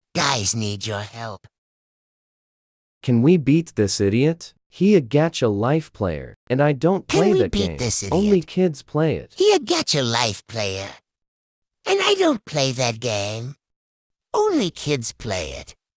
Guys need your help. Can we beat this idiot? He a Gacha life player, and I don't Can play we that beat game. this idiot? Only kids play it. He a Gacha life player. And I don't play that game. Only kids play it.